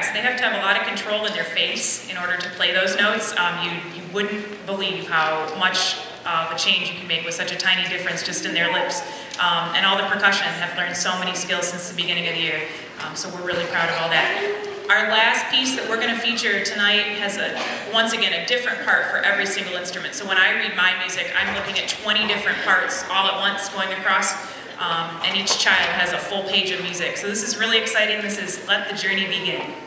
brass. They have to have a lot of control in their face in order to play those notes. You wouldn't believe how much of a change you can make with such a tiny difference just in their lips. And all the percussion have learned so many skills since the beginning of the year. So we're really proud of all that. Our last piece that we're going to feature tonight has, once again, a different part for every single instrument. So when I read my music, I'm looking at 20 different parts all at once going across, and each child has a full page of music. So this is really exciting. This is Let the Journey Begin.